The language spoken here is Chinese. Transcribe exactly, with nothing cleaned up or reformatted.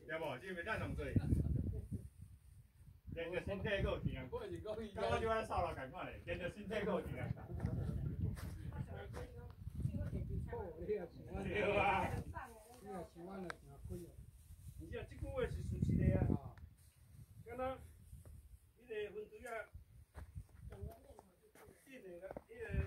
对无？这袂咱同做。练着身体够有体力，我是讲伊。刚刚就安扫了，赶快嘞，练着身体够有体力。对啊。你若喜欢了，真贵哦。而且这句话是事实的啊。敢若迄个分水啊，印的个，迄个。